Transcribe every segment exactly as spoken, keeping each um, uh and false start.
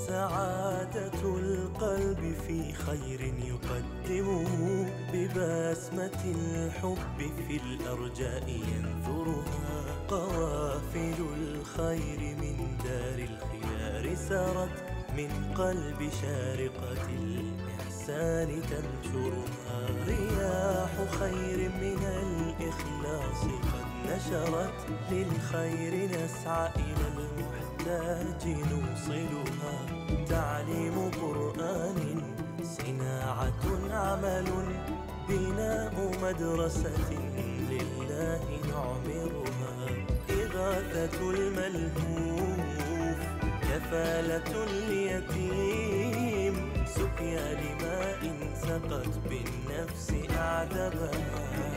سعادة القلب في خير يقدمه، ببسمة الحب في الأرجاء ينثرها. قوافل الخير من دار الخيار سرت، من قلب شارقة الإحسان تنشرها. رياح خير من الإخلاص قد نشرت، للخير نسعى إلى المحتاج نوصلها. تعليم قرآن، صناعة عمل، بناء مدرسة لله نعمرها. إغاثة الملهوف، كفالة اليتيم، سقيا لماء سقت بالنفس أعذبها.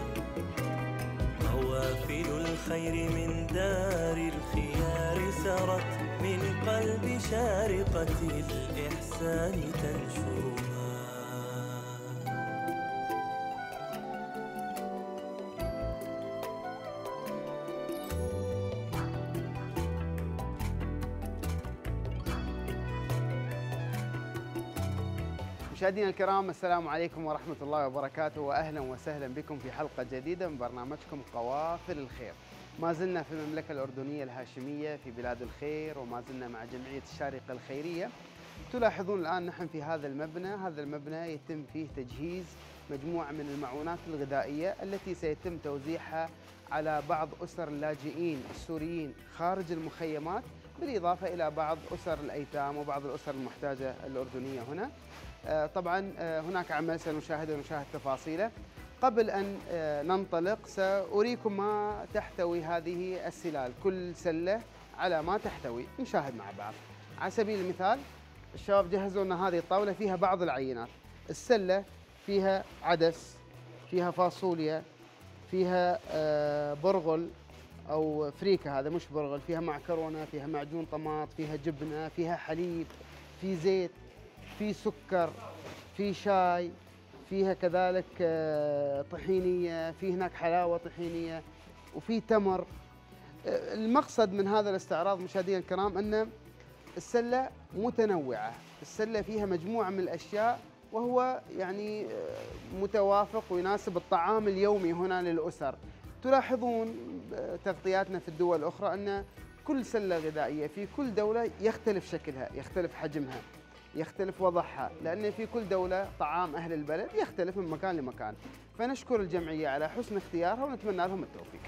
قوافل الخير من دار الخيار سرت، من قلب شارقة الإحسان تنشرها. مشاهدينا الكرام، السلام عليكم ورحمة الله وبركاته، وأهلا وسهلا بكم في حلقة جديدة من برنامجكم قوافل الخير. ما زلنا في المملكة الأردنية الهاشمية في بلاد الخير، وما زلنا مع جمعية الشارقة الخيرية. تلاحظون الآن نحن في هذا المبنى، هذا المبنى يتم فيه تجهيز مجموعة من المعونات الغذائية التي سيتم توزيعها على بعض أسر اللاجئين السوريين خارج المخيمات، بالإضافة إلى بعض أسر الأيتام وبعض الأسر المحتاجة الأردنية هنا. طبعا هناك عمل سنشاهده ونشاهد تفاصيله. قبل أن ننطلق سأريكم ما تحتوي هذه السلال، كل سلة على ما تحتوي، نشاهد مع بعض. على سبيل المثال الشباب جهزوا لنا هذه الطاولة فيها بعض العينات. السلة فيها عدس، فيها فاصوليا، فيها برغل أو فريكة، هذا مش برغل، فيها معكرونة، فيها معجون طماط، فيها جبنة، فيها حليب، في زيت، في سكر، في شاي، فيها كذلك طحينية، في هناك حلاوة طحينية، وفي تمر. المقصد من هذا الاستعراض مشاهدينا الكرام أن السلة متنوعة، السلة فيها مجموعة من الأشياء، وهو يعني متوافق ويناسب الطعام اليومي هنا للأسر. تلاحظون تغطياتنا في الدول الأخرى أن كل سلة غذائية في كل دولة يختلف شكلها، يختلف حجمها، يختلف وضعها، لأن في كل دولة طعام أهل البلد يختلف من مكان لمكان. فنشكر الجمعية على حسن اختيارها ونتمنى لهم التوفيق.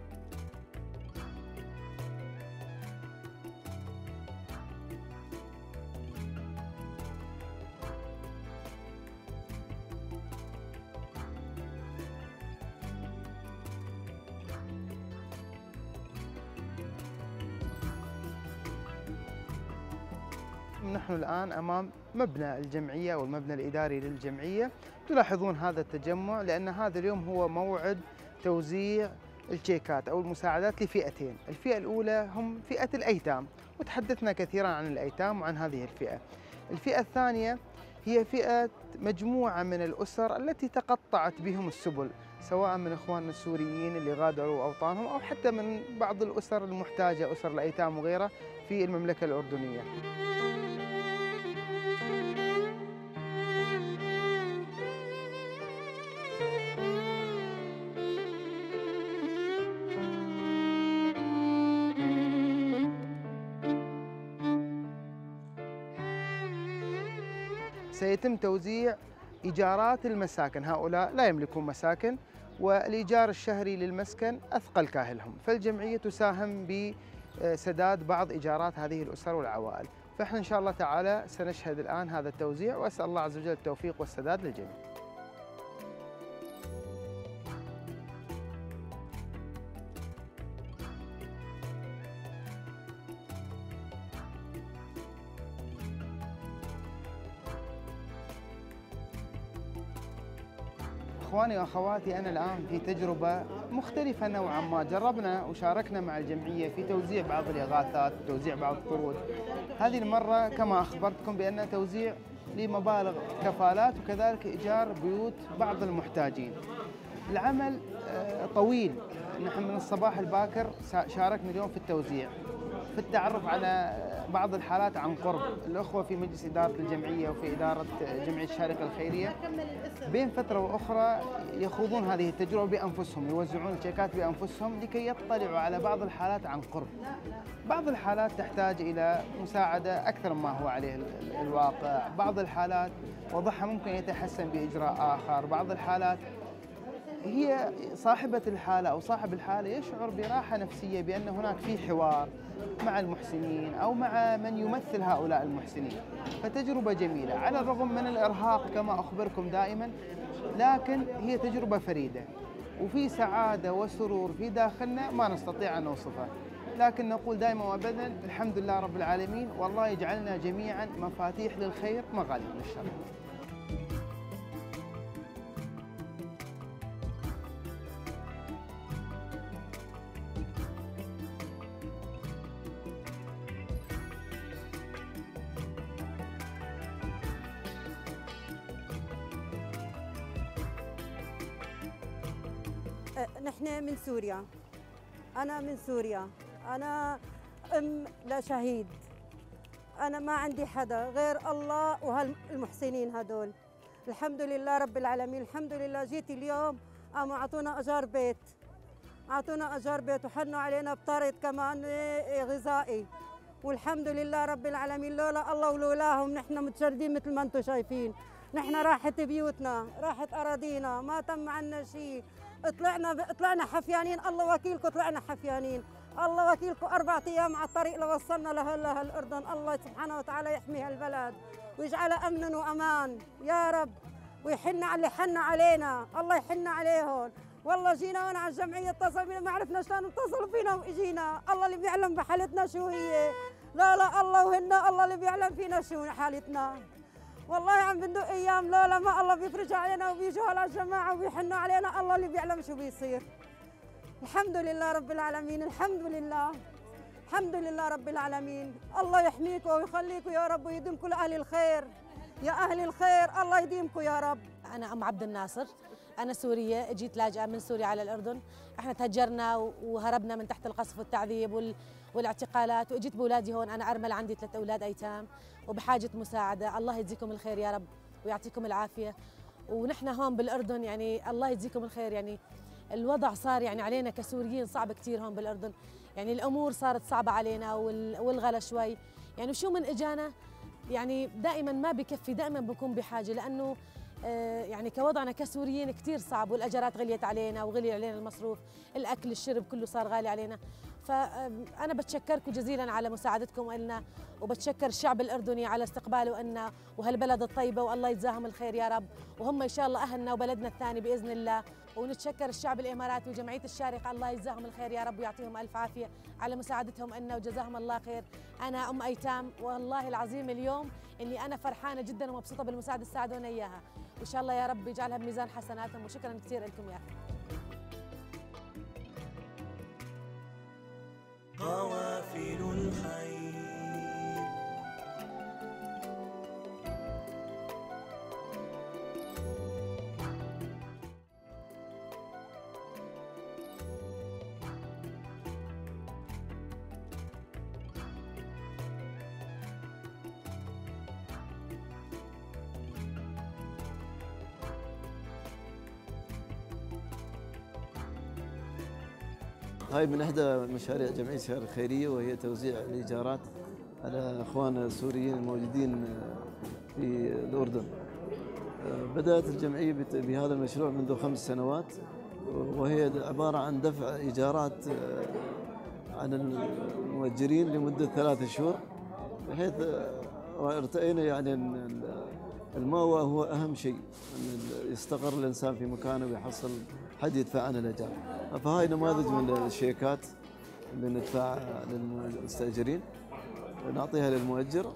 نحن الآن أمام مبنى الجمعية والمبنى الإداري للجمعية. تلاحظون هذا التجمع لأن هذا اليوم هو موعد توزيع الشيكات أو المساعدات لفئتين. الفئة الأولى هم فئة الأيتام، وتحدثنا كثيرا عن الأيتام وعن هذه الفئة. الفئة الثانية هي فئة مجموعة من الأسر التي تقطعت بهم السبل، سواء من إخواننا السوريين اللي غادروا أوطانهم أو حتى من بعض الأسر المحتاجة، أسر الأيتام وغيرها في المملكة الأردنية. سيتم توزيع إيجارات المساكن، هؤلاء لا يملكون مساكن، والإيجار الشهري للمسكن أثقل كاهلهم، فالجمعية تساهم بسداد بعض إيجارات هذه الأسر والعوائل. فإحنا إن شاء الله تعالى سنشهد الآن هذا التوزيع، وأسأل الله عز وجل التوفيق والسداد للجميع. إخواني وأخواتي، أنا الآن في تجربة مختلفة نوعا ما. جربنا وشاركنا مع الجمعية في توزيع بعض الإغاثات، توزيع بعض القروض. هذه المرة كما أخبرتكم بأن توزيع لمبالغ كفالات وكذلك إيجار بيوت بعض المحتاجين. العمل طويل، نحن من الصباح الباكر شاركنا اليوم في التوزيع. في التعرف على بعض الحالات عن قرب. الأخوة في مجلس إدارة الجمعية وفي إدارة جمعية الشارقة الخيرية بين فترة وأخرى يخوضون هذه التجربة بأنفسهم، يوزعون الشيكات بأنفسهم لكي يطلعوا على بعض الحالات عن قرب. بعض الحالات تحتاج إلى مساعدة أكثر مما هو عليه الواقع، بعض الحالات وضعها ممكن يتحسن بإجراء آخر، بعض الحالات هي صاحبة الحالة أو صاحب الحالة يشعر براحة نفسية بأن هناك في حوار مع المحسنين أو مع من يمثل هؤلاء المحسنين، فتجربة جميلة على الرغم من الإرهاق كما أخبركم دائما، لكن هي تجربة فريدة وفي سعادة وسرور في داخلنا ما نستطيع أن نوصفها، لكن نقول دائما وأبدا الحمد لله رب العالمين، والله يجعلنا جميعا مفاتيح للخير مغاليق للشر. نحن من سوريا، أنا من سوريا، أنا أم لشهيد، أنا ما عندي حدا غير الله وهالمحسنين هدول. الحمد لله رب العالمين، الحمد لله جيت اليوم قاموا أعطونا أجار بيت، أعطونا أجار بيت وحنوا علينا بطرد كمان غذائي، والحمد لله رب العالمين. لولا الله ولولاهم نحن متشردين مثل ما أنتم شايفين، نحن راحت بيوتنا، راحت أراضينا، ما تم عنا شيء، طلعنا طلعنا حفيانين، الله وكيلكم طلعنا حفيانين، الله وكيلكم أربعة أيام على الطريق لوصلنا لهلا الأردن. الله سبحانه وتعالى يحمي هالبلد ويجعلها أمن وأمان يا رب، ويحن على اللي حن علينا، الله يحن عليهم. والله جينا وانا على الجمعية اتصل بينا ما عرفنا شلون اتصلوا فينا واجينا، الله اللي بيعلم بحالتنا شو هي، لا لا الله وهن الله اللي بيعلم فينا شو حالتنا. والله عم بندق ايام لولا ما الله بيفرج علينا وبيجوا على الجماعه وبيحنوا علينا، الله اللي بيعلم شو بيصير. الحمد لله رب العالمين، الحمد لله الحمد لله رب العالمين. الله يحميكم ويخليكم يا رب ويديمكم لاهل الخير، يا اهل الخير الله يديمكم يا رب. انا ام عبد الناصر، انا سوريه، اجيت لاجئه من سوريا على الاردن. احنا تهجرنا وهربنا من تحت القصف والتعذيب والاعتقالات، واجيت باولادي هون. انا ارمل، عندي ثلاث اولاد ايتام وبحاجه مساعده. الله يجزيكم الخير يا رب ويعطيكم العافيه. ونحن هون بالاردن يعني الله يجزيكم الخير، يعني الوضع صار يعني علينا كسوريين صعب كثير هون بالاردن، يعني الامور صارت صعبه علينا والغلا شوي، يعني شو من اجانا يعني دائما ما بكفي، دائما بكون بحاجه، لانه يعني كوضعنا كسوريين كثير صعب، والاجارات غليت علينا وغلي علينا المصروف، الاكل الشرب كله صار غالي علينا. فانا بتشكركم جزيلا على مساعدتكم لنا، وبتشكر الشعب الاردني على استقباله لنا وهالبلد الطيبه، والله يجزاهم الخير يا رب، وهم ان شاء الله اهلنا وبلدنا الثاني باذن الله. ونتشكر الشعب الاماراتي وجمعيه الشارقه، الله يجزاهم الخير يا رب ويعطيهم الف عافيه على مساعدتهم لنا وجزاهم الله خير. انا ام ايتام، والله العظيم اليوم اني انا فرحانه جدا ومبسوطه بالمساعده اللي ساعدونا اياها، وان شاء الله يا رب يجعلها بميزان حسناتهم، وشكرا كثير لكم يا اخي. قوافل الخير هاي من احدى مشاريع جمعيه الشارقة الخيريه، وهي توزيع الايجارات على اخواننا السوريين الموجودين في الاردن. بدات الجمعيه بهذا المشروع منذ خمس سنوات، وهي عباره عن دفع ايجارات عن المؤجرين لمده ثلاثة شهور، بحيث ارتئينا يعني ان المأوى هو اهم شيء، ان يستقر الانسان في مكانه ويحصل حد يدفع عنه الايجار. فهاي نماذج من الشيكات اللي ندفعها للمستاجرين نعطيها للمؤجر.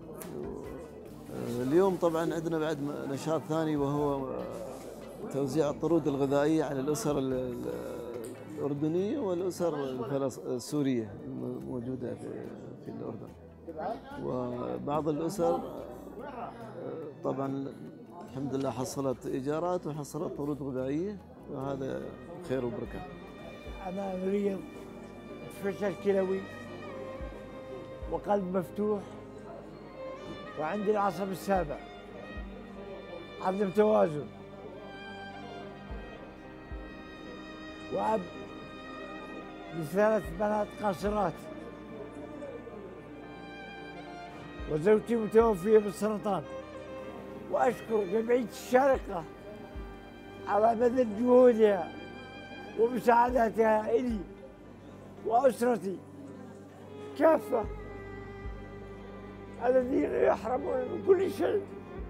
اليوم طبعا عندنا بعد نشاط ثاني، وهو توزيع الطرود الغذائيه على الاسر الاردنيه والاسر السوريه الموجوده في الاردن. وبعض الاسر طبعا الحمد لله حصلت ايجارات وحصلت طرود غذائيه، وهذا خير وبركه. أنا مريض فشل كلوي وقلب مفتوح، وعندي العصب السابع، عدم توازن، وأب لثلاث بنات قاصرات، وزوجتي متوفية بالسرطان. وأشكر جمعية الشارقة على بذل جهودها ومساعدتها إلي وأسرتي كافة الذين يحرمون من كل شيء.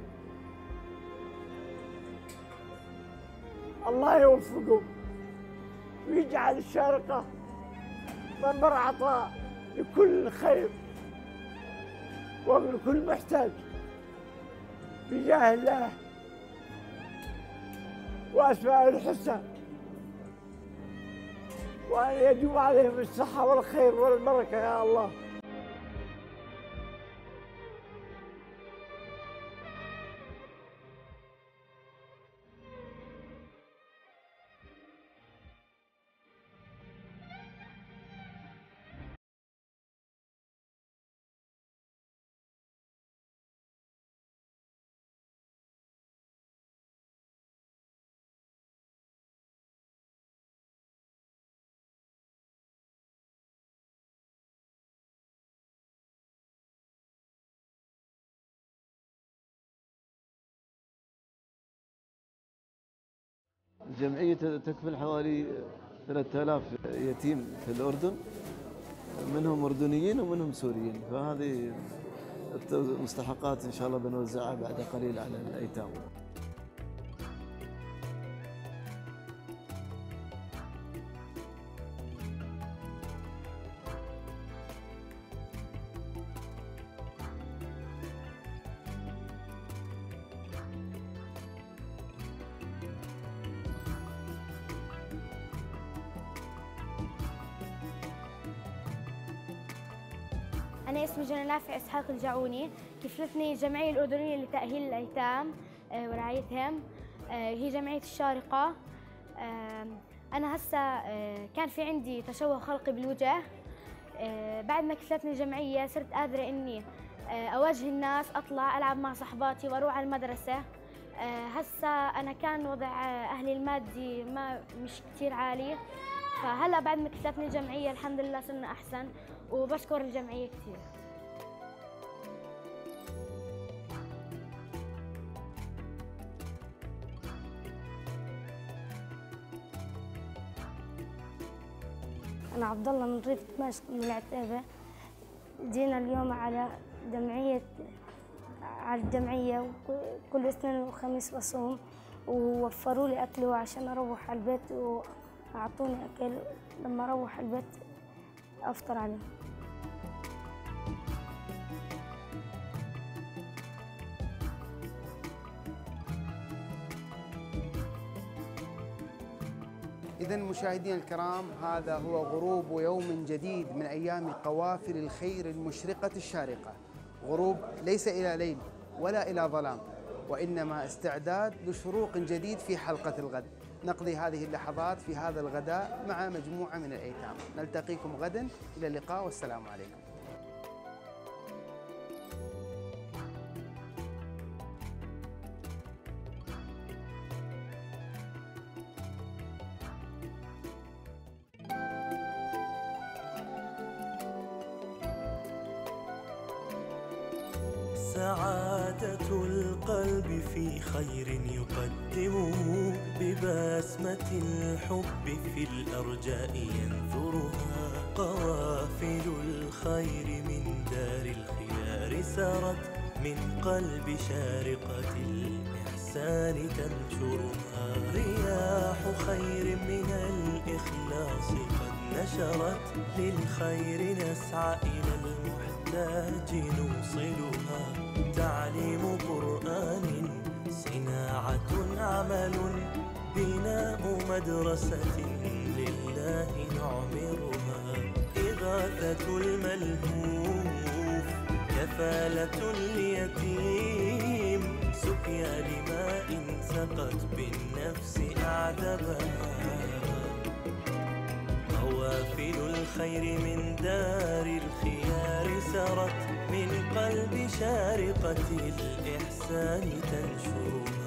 الله يوفقهم ويجعل الشارقة منبر عطاء لكل خير ولكل محتاج بجاه الله وأسماء الحسنى، وأن يدوم عليهم الصحة والخير والبركة يا الله. الجمعية تكفل حوالي ثلاثة آلاف يتيم في الأردن، منهم أردنيين ومنهم سوريين، فهذه مستحقات إن شاء الله بنوزعها بعد قليل على الأيتام. أنا اسمي جنى نافع إسحاق الجعوني. كفلتني الجمعية الأردنية لتأهيل الأيتام ورعايتهم، هي جمعية الشارقة. أنا هسا كان في عندي تشوه خلقي بالوجه، بعد ما كفلتني الجمعية صرت قادرة إني أواجه الناس، أطلع ألعب مع صحباتي وأروح على المدرسة. هسا أنا كان وضع أهلي المادي ما مش كتير عالي، فهلا بعد ما كفلتني الجمعية الحمد لله صرنا أحسن، وبشكر الجمعية كثير. أنا عبد الله من ريف دمشق من العتيبة. جينا اليوم على جمعية على الجمعية، وكل اثنين وخميس بصوم، ووفروا لي أكل عشان أروح على البيت، وأعطوني أكل لما أروح البيت أفطر عليه. إذا مشاهدينا الكرام، هذا هو غروب يوم جديد من أيام قوافل الخير المشرقة الشارقة. غروب ليس إلى ليل ولا إلى ظلام، وإنما استعداد لشروق جديد في حلقة الغد. نقضي هذه اللحظات في هذا الغداء مع مجموعة من الأيتام. نلتقيكم غدا، إلى اللقاء والسلام عليكم. سعادة القلب في خير يقدمه، ببسمة الحب في الأرجاء ينثرها. قوافل الخير من دار الخيار سارت، من قلب شارقة الإحسان تنشرها. رياح خير من الإخلاص قد نشرت، للخير نسعى إلى المحتاج نوصلها. تعليم قرآن، صناعة، عمل، بناء مدرسة لله نعمرها. إغاثة الملهوف، كفالة اليتيم، سقيا لماء سقت بالنفس أعذبها. قوافل الخير من دار الخيار سرت، من قلب شارقة الإحسان تنشر